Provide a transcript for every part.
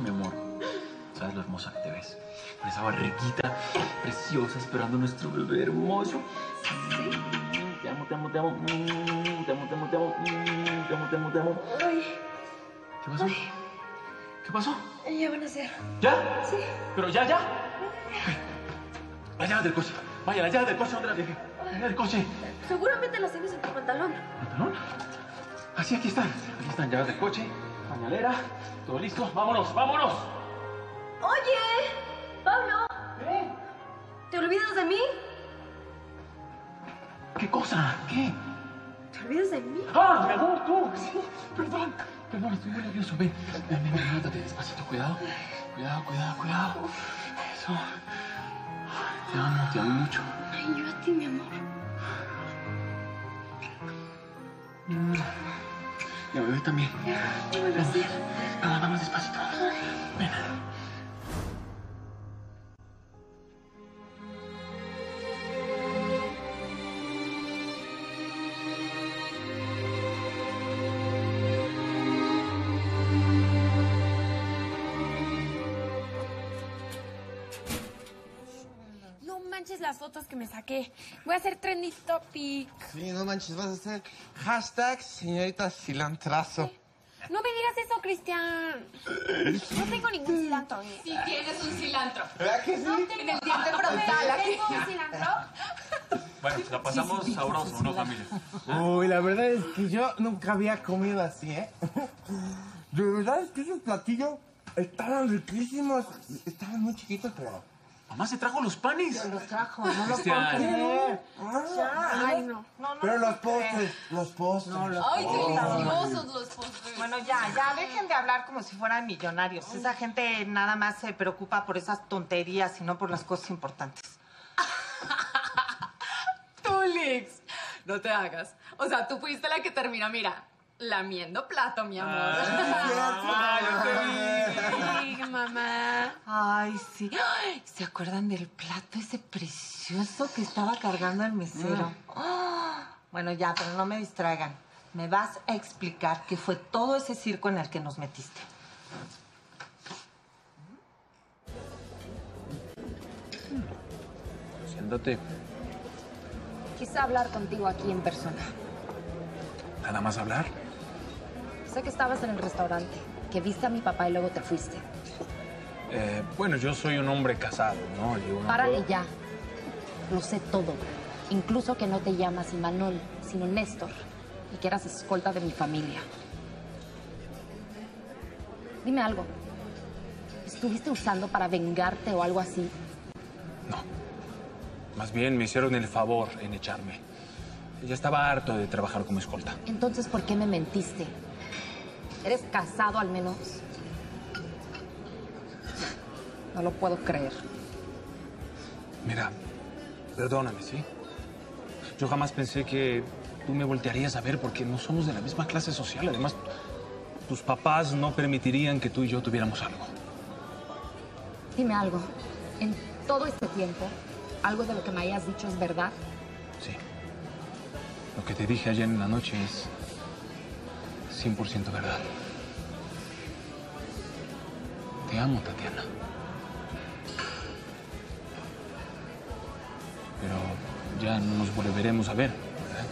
mi amor. ¿Sabes lo hermosa que te ves? Con esa barriguita preciosa esperando a nuestro bebé hermoso. Sí. Te amo, te amo, te amo. Te amo, te amo, te amo. Te amo, te amo, te amo. Ay. ¿Qué pasó? Ay. ¿Qué pasó? Ya van a ser. ¿Ya? Sí. ¿Pero ya, ya? La llave del coche. Vaya, la llave del coche, ¿dónde la dejé? La llave del coche. Seguramente las tienes en tu pantalón. ¿Pantalón? Ah, sí, aquí están. Aquí están llaves del coche, pañalera, todo listo. ¡Vámonos, vámonos! Oye, Pablo. ¿Qué? ¿Te olvidas de mí? ¿Qué cosa? ¿Qué? ¿Te olvidas de mí? ¡Ah, mi amor, tú! Sí, perdón. Perdón, estoy muy nervioso. Ven, levántate despacito. Cuidado. Cuidado, cuidado, cuidado. Eso. Te amo mucho. Ay, yo a ti, mi amor. Y a bebé también. Bueno, sí. Vamos despacito. Ven. No manches las fotos que me saqué. Voy a hacer trending topic. Sí, no manches, vas a hacer hashtag señorita cilantrazo. No me digas eso, Cristian. No tengo ningún cilantro. Sí tienes un cilantro. ¿Verdad que sí? En el diente frontal, aquí. ¿Tengo un cilantro? Bueno, la pasamos sabroso, ¿no, familia? Uy, la verdad es que yo nunca había comido así, ¿eh? De verdad es que esos platillos estaban riquísimos. Estaban muy chiquitos, pero... Mamá se trajo los panes. Los trajo, no lo puedo Cristian. creer. Ay, no. Pero los postres. No, los Ay, deliciosos los postres. Bueno, ya, dejen de hablar como si fueran millonarios. Esa gente nada más se preocupa por esas tonterías y no por las cosas importantes. Tú, Lix, no te hagas. O sea, tú fuiste la que termina, mira, lamiendo plato, mi amor. Sí, mamá. Ay, sí. Ay, ¿se acuerdan del plato ese precioso que estaba cargando el mesero? Bueno, ya, pero no me distraigan. Me vas a explicar qué fue todo ese circo en el que nos metiste. Siéntate. Quise hablar contigo aquí en persona. ¿Nada más hablar? Sé que estabas en el restaurante, que viste a mi papá y luego te fuiste. Bueno, yo soy un hombre casado, ¿no? Yo no Párale puedo- ya. Lo sé todo. Incluso que no te llamas Imanol, sino Néstor. Y que eras escolta de mi familia. Dime algo. ¿Estuviste usando para vengarte o algo así? No. Más bien me hicieron el favor en echarme. Ya estaba harto de trabajar como escolta. Entonces, ¿por qué me mentiste? ¿Eres casado al menos? No lo puedo creer. Mira, perdóname, ¿sí? Yo jamás pensé que tú me voltearías a ver porque no somos de la misma clase social. Además, tus papás no permitirían que tú y yo tuviéramos algo. Dime algo. En todo este tiempo, ¿algo de lo que me hayas dicho es verdad? Sí. Lo que te dije ayer en la noche es 100% verdad. Te amo, Tatiana. Pero ya no nos volveremos a ver, ¿verdad?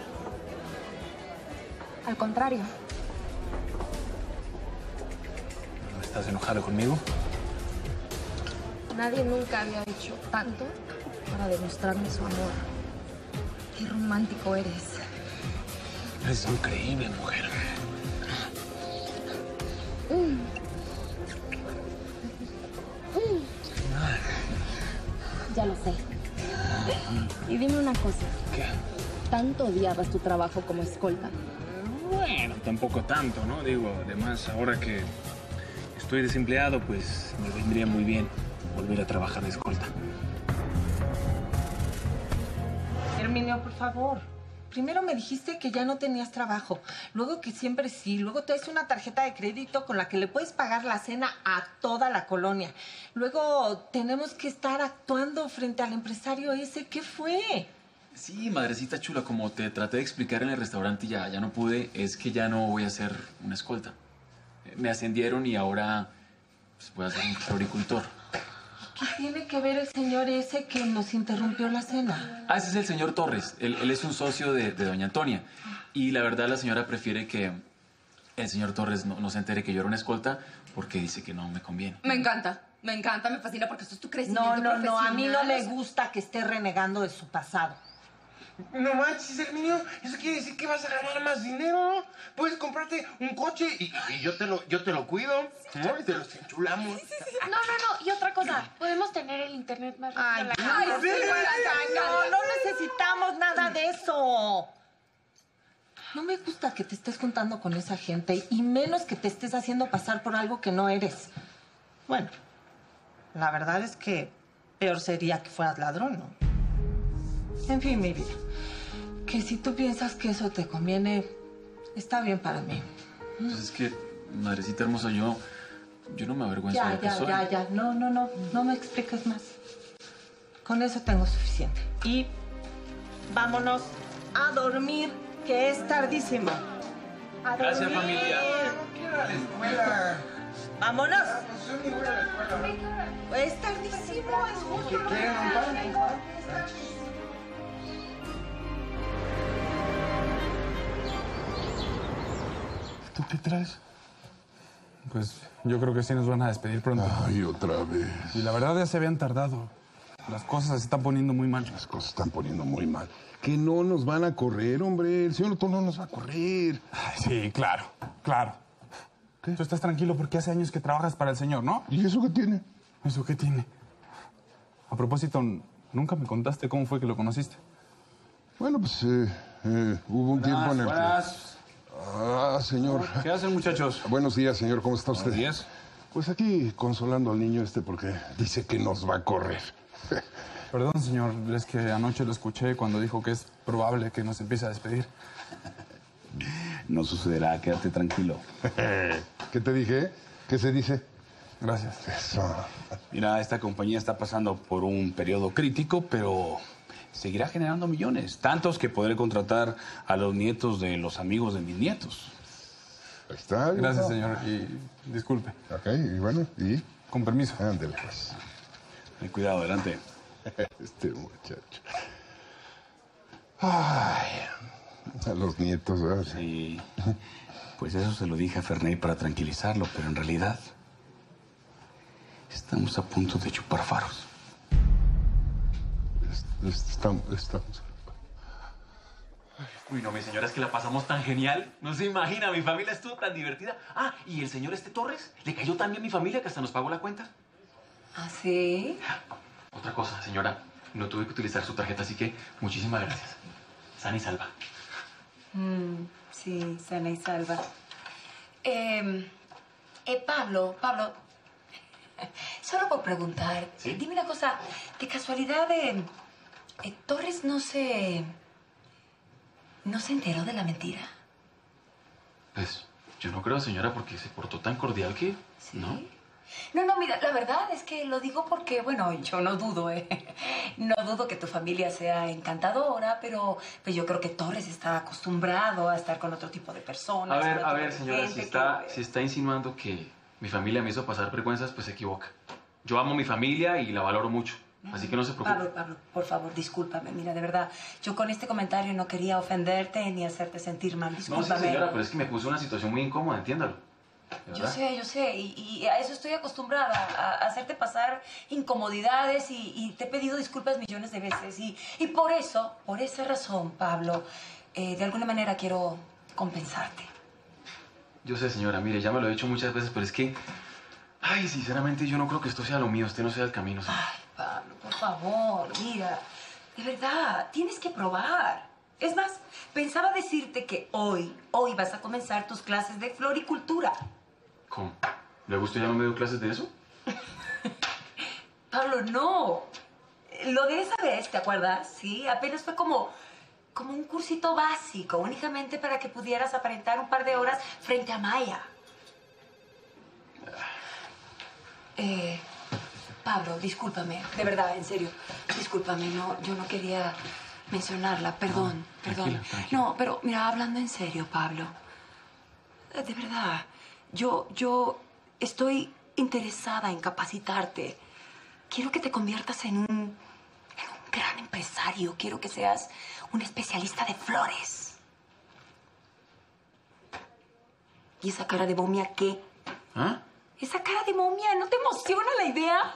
Al contrario. ¿No estás enojado conmigo? Nadie nunca había hecho tanto para demostrarme su amor. Qué romántico eres. Eres increíble, mujer. Ya lo sé. Y dime una cosa. ¿Qué? ¿Tanto odiabas tu trabajo como escolta? Bueno, tampoco tanto, ¿no? Digo, además, ahora que estoy desempleado, pues me vendría muy bien volver a trabajar de escolta. Herminio, por favor. Primero me dijiste que ya no tenías trabajo, luego que siempre sí, luego traes una tarjeta de crédito con la que le puedes pagar la cena a toda la colonia. Luego tenemos que estar actuando frente al empresario ese. ¿Qué fue? Sí, madrecita chula, como te traté de explicar en el restaurante y ya no pude, es que ya no voy a ser una escolta. Me ascendieron y ahora pues voy a ser un floricultor. ¿Qué tiene que ver el señor ese que nos interrumpió la cena? Ah, ese es el señor Torres. Él es un socio de doña Antonia. Y la verdad la señora prefiere que el señor Torres no se entere que yo era una escolta porque dice que no me conviene. Me encanta, me fascina porque esto es tu crecimiento No, a mí no me profesional. gusta que esté renegando de su pasado. No manches, Herminio, eso quiere decir que vas a ganar más dinero. Puedes comprarte un coche y yo te lo cuido, ¿no? Y te los enchulamos. No. Y otra cosa, podemos tener el internet más rápido. No necesitamos nada de eso. No me gusta que te estés juntando con esa gente y menos que te estés haciendo pasar por algo que no eres. Bueno, la verdad es que peor sería que fueras ladrón, ¿no? En fin, mi vida, que si tú piensas que eso te conviene, está bien para mí. Pues es que, madrecita hermosa, yo no me avergüenzo de lo que soy. Ya. No me expliques más. Con eso tengo suficiente. Y vámonos a dormir, que es tardísimo. A Gracias, dormir. familia. No quiero ir a la escuela. ¡Vámonos! No soy ni voy a la escuela. Es tardísimo, es justo. ¿Quieren un pan? ¿Tú qué traes? Pues yo creo que sí nos van a despedir pronto. Ay, otra vez. Y la verdad ya se habían tardado. Las cosas se están poniendo muy mal. Las cosas están poniendo muy mal. Que no nos van a correr, hombre. El señor Otto no nos va a correr. Ay, sí, claro. ¿Qué? Tú estás tranquilo porque hace años que trabajas para el señor, ¿no? ¿Y eso qué tiene? ¿Eso qué tiene? A propósito, nunca me contaste cómo fue que lo conociste. Bueno, pues hubo un tiempo en el Buenas. Ah, señor. ¿Qué hacen, muchachos? Buenos días, señor. ¿Cómo está usted? Buenos días. Pues aquí consolando al niño este porque dice que nos va a correr. Perdón, señor, es que anoche lo escuché cuando dijo que es probable que nos empiece a despedir. No sucederá, quédate tranquilo. ¿Qué te dije? ¿Qué se dice? Gracias. Eso. Mira, esta compañía está pasando por un periodo crítico, pero seguirá generando millones. Tantos que podré contratar a los nietos de los amigos de mis nietos. Ahí está. Gracias, señor, y disculpe. Ok, y bueno, ¿y? Con permiso. Ándale, pues. Ten cuidado, adelante. Este muchacho. Ay, a los nietos, ¿verdad? Sí. Pues eso se lo dije a Ferney para tranquilizarlo, pero en realidad estamos a punto de chupar faros. Estamos. Uy, no, mi señora, es que la pasamos tan genial. No se imagina, mi familia estuvo tan divertida. Ah, y el señor Torres, le cayó también a mi familia que hasta nos pagó la cuenta. ¿Ah, sí? Otra cosa, señora, no tuve que utilizar su tarjeta, así que muchísimas gracias. Sana y salva. Sí, sana y salva. Pablo, solo por preguntar, ¿Sí? Dime una cosa, de casualidad, Torres no se enteró de la mentira. Pues, yo no creo, señora, porque se portó tan cordial que... ¿Sí? ¿No? No, mira, la verdad es que lo digo porque, bueno, yo no dudo, No dudo que tu familia sea encantadora, pero pues yo creo que Torres está acostumbrado a estar con otro tipo de personas. con otro A tipo ver, de señora, gente si está insinuando que mi familia me hizo pasar vergüenzas, pues se equivoca. Yo amo a mi familia y la valoro mucho, así que no se preocupe. Pablo, por favor, discúlpame. Mira, de verdad, yo con este comentario no quería ofenderte ni hacerte sentir mal. No, sí, Discúlpame. señora, pero es que me puso en una situación muy incómoda, entiéndalo. ¿De Yo verdad? sé, y a eso estoy acostumbrada, a hacerte pasar incomodidades y te he pedido disculpas millones de veces. Y por esa razón, Pablo, de alguna manera quiero compensarte. Yo sé, señora, mire, ya me lo he dicho muchas veces, pero es que... Ay, sinceramente, yo no creo que esto sea lo mío, usted no sea el camino, señora. Ay, Pablo, por favor, mira, de verdad, tienes que probar. Es más, pensaba decirte que hoy vas a comenzar tus clases de floricultura. ¿Cómo? ¿Luego usted ya no me dio clases de eso? Pablo, no. Lo de esa vez, ¿te acuerdas? Sí, apenas fue como un cursito básico, únicamente para que pudieras aparentar un par de horas frente a Maya. Pablo, discúlpame, de verdad, en serio, discúlpame, no, yo no quería mencionarla, perdón. Tranquila. No, pero mira, hablando en serio, Pablo, de verdad, yo estoy interesada en capacitarte. Quiero que te conviertas en un gran empresario. Quiero que seas un especialista de flores. ¿Y esa cara de momia qué? ¿Ah? Esa cara de momia, ¿no te emociona la idea?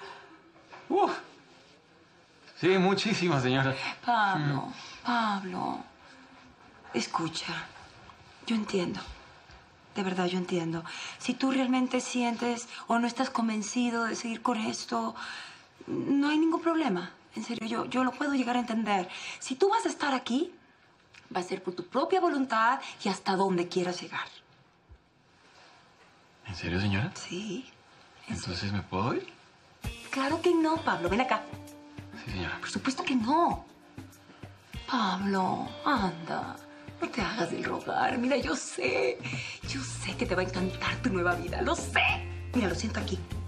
Sí, muchísimo, señora. Pablo, escucha, yo entiendo, de verdad yo entiendo. Si tú realmente sientes o no estás convencido de seguir con esto, no hay ningún problema. En serio, yo lo puedo llegar a entender. Si tú vas a estar aquí, va a ser por tu propia voluntad y hasta donde quieras llegar. ¿En serio, señora? Sí. ¿Entonces me puedo ir? Claro que no, Pablo, ven acá. Sí, señora. Por supuesto que no. Pablo, anda, no te hagas del rogar. Mira, yo sé que te va a encantar tu nueva vida, lo sé. Mira, lo siento aquí.